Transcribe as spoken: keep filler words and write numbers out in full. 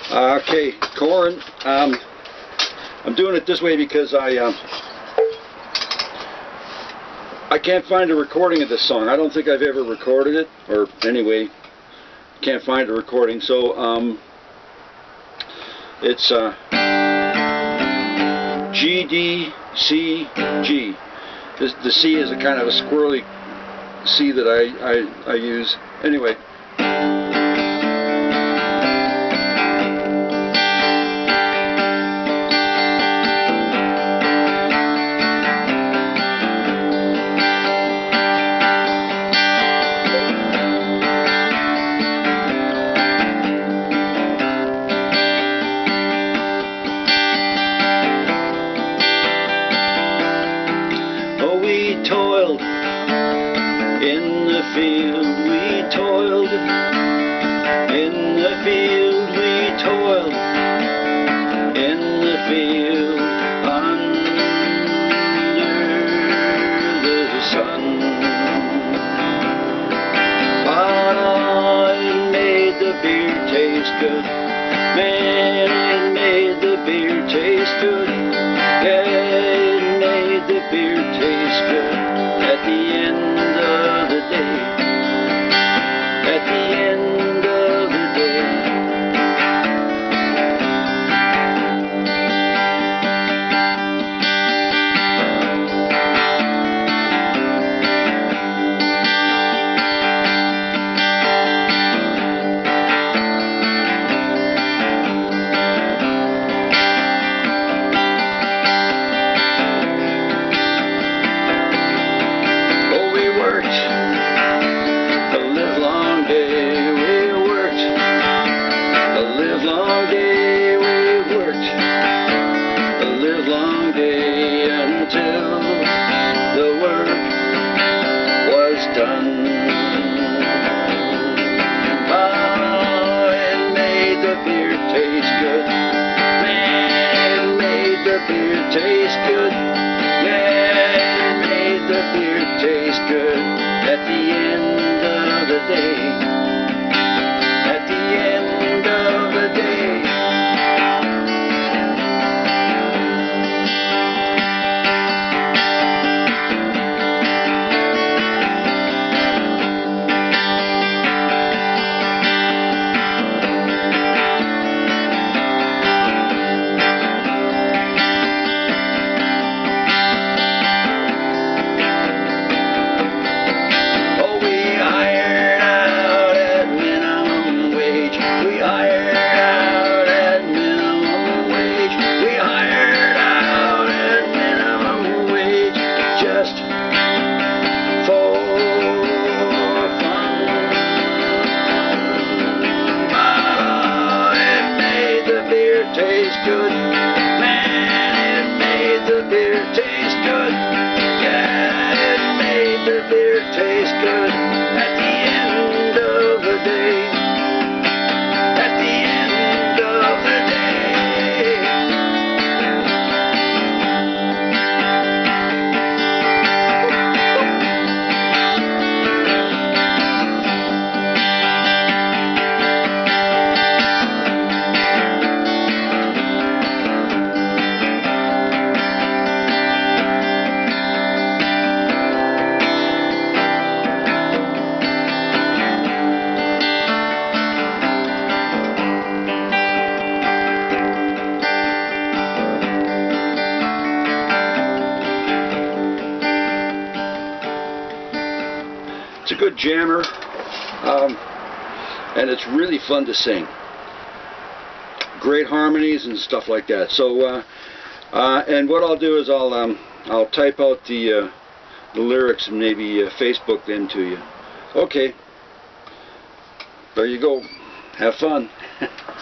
Uh, okay, Corn. Um, I'm doing it this way because I um, I can't find a recording of this song. I don't think I've ever recorded it, or anyway, can't find a recording. So um, it's uh, G D C G. This, the C is a kind of a squirrely C that I I, I use. Anyway. We toiled in the field, we toiled in the field, we toiled in the field under the sun. But oh, it made the beer taste good, man, it made the beer taste good, yeah, it made the beer taste good. At the end of the day, at the end of the day. Done. Oh, it made the beer taste good. Man, it made the beer taste good. Yeah, it made the beer taste good. At the end of the day. At the end of the day. Taste good, man, it made the beer taste good, yeah, it made the beer taste good, at the end of the day, at the end of the It's a good jammer, um, and it's really fun to sing. Great harmonies and stuff like that. So, uh, uh, and what I'll do is I'll um, I'll type out the uh, the lyrics and maybe uh, Facebook them to you. Okay, there you go. Have fun.